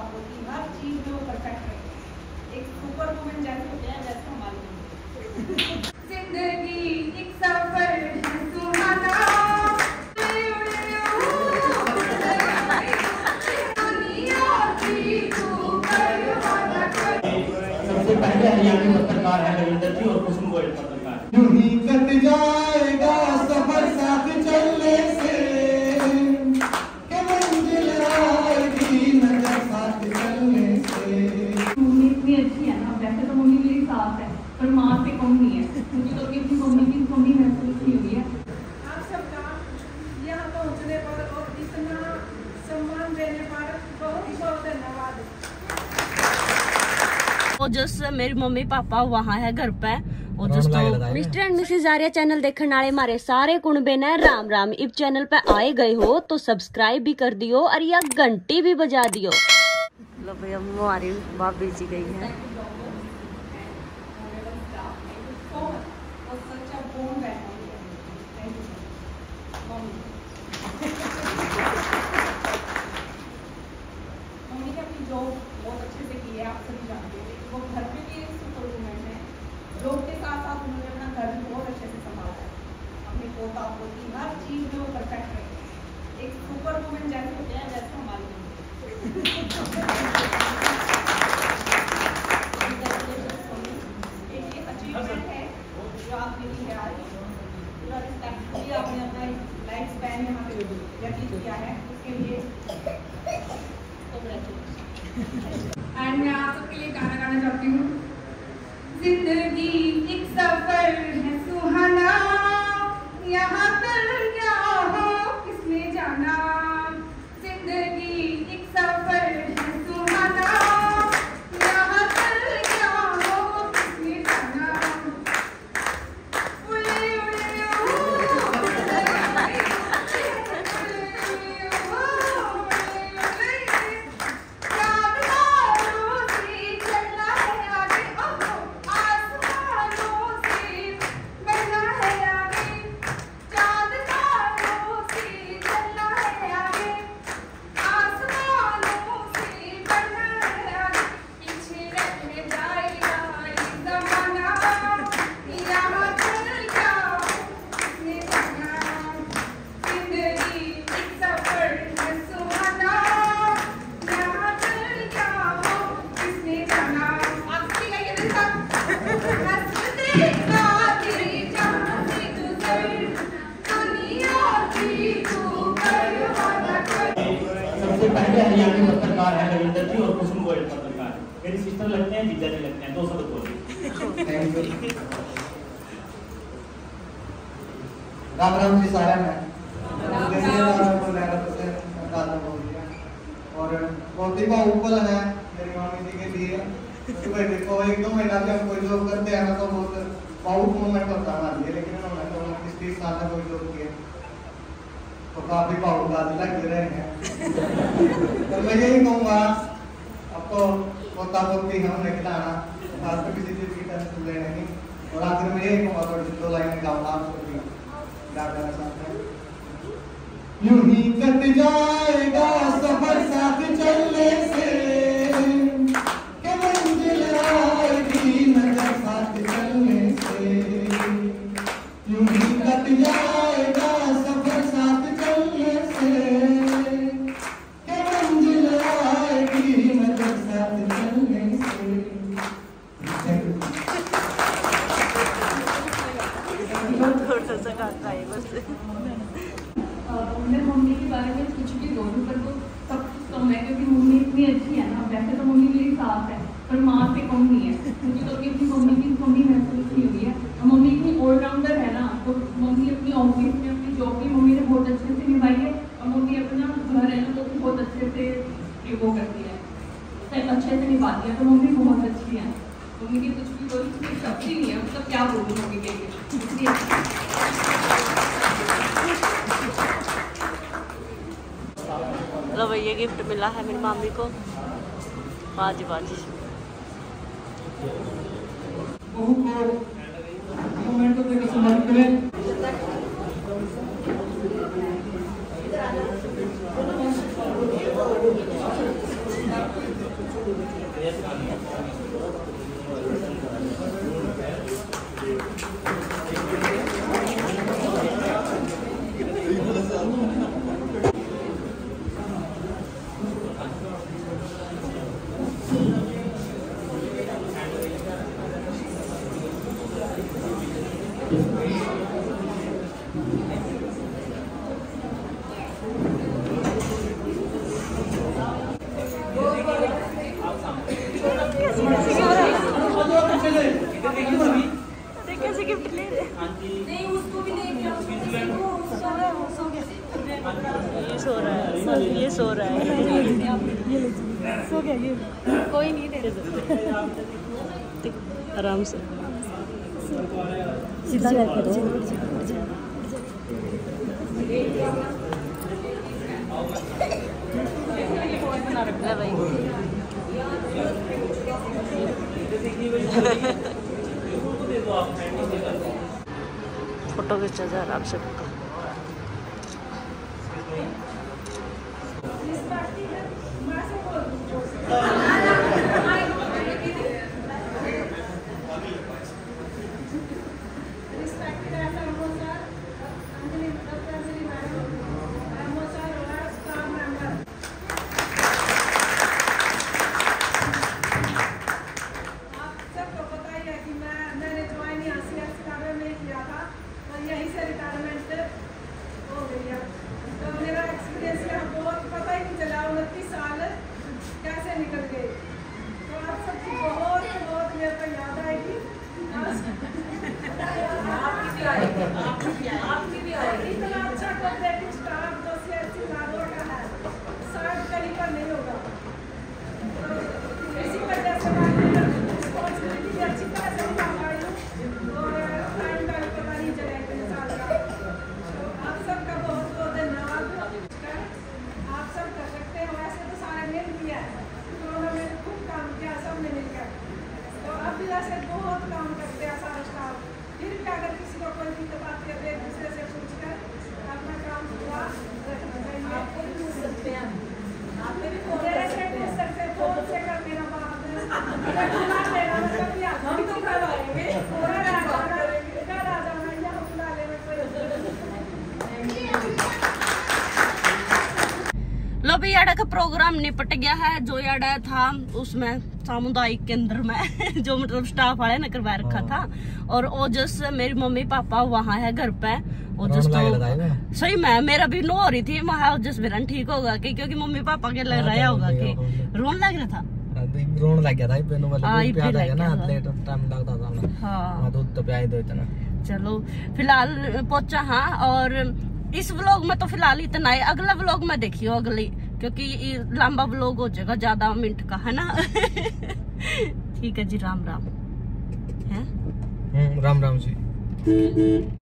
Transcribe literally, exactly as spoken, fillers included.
आपको कि हर चीज में वो परफेक्ट रहे। एक सुपर वुमन जैसे होते हैं वैसे हमारी जिंदगी एक सफर है सुहाना। सबसे पहले हरियाणवी पत्रकार है रविंदर जी और कुसुम गोयल पत्रकार। यूं ही कट जाएगा सफर साथ चलने से, कि मंजिल आएगी नजर साथ चलने से। मम्मी इतनी अच्छी है ना, वैसे तो मम्मी मेरी सास है पर माँ से कम नहीं है। मुझे तो अपनी मम्मी की कमी महसूस नहीं हुई है। आप सबका यहाँ पहुँचने पर और इतना सम्मान देने पर बहुत बहुत धन्यवाद। और जस्ट मेरी मम्मी पापा वहाँ है घर पे और just mister and missus Arya channel देखने वाले हमारे सारे कुणबे ने राम राम। इस चैनल पे आए गए हो तो सब्सक्राइब भी कर दियो और या घंटी भी बजा दियो। लो भाई हमारी भाभी जी गई है। मम्मी ने अपनी जॉब बहुत अच्छे से की है, आप सभी जानते हैं। वो घर पे भी एक सुपर वुमन है। जॉब के साथ साथ उन्होंने अपना घर भी बहुत अच्छे से संभाला है। अपने पोता पोती हर चीज में वो परफेक्ट रहे। एक सुपर वुमन जैसे होते हैं वैसे हमारी एक ये अचीवमेंट है जो आप मिली है आज। पूरा रिस्पेक्टफुली आपने अपना लाइफ स्पैन यहाँ पे व्यतीत किया है, उसके लिए एंड मैं आप सबके लिए गाना गाना चाहती हूँ। जिंदगी एक सफर है सुहाना, यहाँ पर क्या हो किसने जाना। जिंदगी एक सफर है सुहाना, यहाँ पर क्या हो किसने जाना। उड़े उड़े सबसे पहले हरियाणवी पत्रकार है रविंदर जी और कुसुम गोयल पत्रकार। मेरी सिस्टर लगते हैं, जीजा जी लगते हैं। दो शब्द बोलिए। राम राम जी सारा मैं और बहुत ही भावुक है मेरी मामी जी के लिए। तो भाई देखो एक दो महीना से हम कोई जॉब करते हैं ना तो बहुत भावुक मोमेंट होता है हमारे लिए, लेकिन उन्होंने तो उनतीस तीस साल में कोई जॉब किया तो काफी भावुक आज लग रहे हैं। तो मैं यही कहूँगा अब तो पोता पोती हमने खिलाना, खासकर किसी चीज की टेंशन लेने नहीं। और आखिर में यही कहूँगा थोड़ी दो लाइनें गाऊंगा आप सभी क्या कहना चाहते हैं। यूं ही कट जाएगा सफर साथ चलने से, कि मंजिल आएगी नजर साथ चलने से। यूं ही कट जाएगा सफर साथ चलने से, कि मंजिल आएगी नजर साथ चलने से। थोड़ा सा गाता है बस। मैं मम्मी के बारे में कुछ भी बोलूँ पर तो सब कुछ कम है, क्योंकि मम्मी इतनी अच्छी है ना। वैसे तो मम्मी मेरी सास है पर माँ से कम नहीं है। मुझे तो अपनी मम्मी की कमी महसूस नहीं हुई है। मम्मी इतनी ऑलराउंडर है ना, तो मम्मी अपनी ऑफिस में अपनी जॉब भी मम्मी ने बहुत अच्छे से निभाई है। और मम्मी अपना घर है ना तो बहुत अच्छे से वो करती है, अच्छे से निभाती है। तो मम्मी बहुत अच्छी है। मम्मी की कुछ भी बोली कोई शब्द ही नहीं है, मतलब क्या बोलूँ मम्मी के लिए। लो भैया गिफ्ट मिला है मेरी मामी को। बाजी बाजी बहू को मोमेंट को समर्पित करें। कैसे गिफ्ट ले रहे? नहीं उसको भी लेके आओ। ये सो रहा है, ये सो रहा है। सो गया ये। कोई नहीं दे आराम से सीधा करके दो। भाई फोटो खींचा जा आराम से। यहीं से रिटायरमेंट हो गई है, तो मेरा एक्सपीरियंस यहाँ बहुत पता ही नहीं चला, उनतीस साल कैसे निकल गए। तो आप सबकी बहुत बहुत मेरे को याद आएगी। आपकी भी आएगी, आपकी भी आएगी। इतना अच्छा कोऑपरेटिव स्टाफ जो सियासी इदारों का है, शायद कहीं पर नहीं होगा। तो इसी वजह से मैं रिस्पॉन्सिबिलिटी भी अच्छी तरह से निभा पाई हूँ और टाइम का भी पता नहीं चला इतने साल का। तो आप सबका बहुत बहुत धन्यवाद। आप सब कर सकते हैं, वैसे तो सारे मिल किया है, तो उन्होंने खूब काम किया सबने मिलकर। तो अब भी वैसे बहुत काम करते हैं सारा स्टाफ। फिर भी अगर किसी को कोई दिक्कत आती है तो एक दूसरे से पूछकर अपना काम पूरा रखना चाहिए। आप भी पूछ सकते हैं, आप मेरे फोन से पूछ सकते हैं, फोन से कर देना बात बुला लेना, कभी आप हम तो करवाएंगे, पूरा घर आ जाना, यहाँ बुला लेना कोई। लो भी याडा का प्रोग्राम निपट गया है। जो याडा था उसमें सामुदायिक केंद्र में जो मतलब स्टाफ वाले ने करवा रखा था, और वो जस्ट मेरी मम्मी पापा वहाँ है घर पे। और जस्ट तो सही में मेरा भी नो हो रही थी, वहाँ जस्ट मेरा ठीक होगा कि क्योंकि मम्मी पापा के लग रहा होगा कि रोन लग रहा था, रोन लग गया था पेनो वाले हाँ, दूध पिया था ना, लेट टाइम लगता था ना। हाँ दूध तो पिया दो इतना। चलो फिलहाल पहुंचा। हाँ, और इस व्लॉग में तो फिलहाल इतना है। अगला व्लॉग में देखियो अगली, क्योंकि ये लंबा व्लॉग हो जाएगा, ज्यादा मिनट का है ना। ठीक है जी, राम राम है। राम राम जी।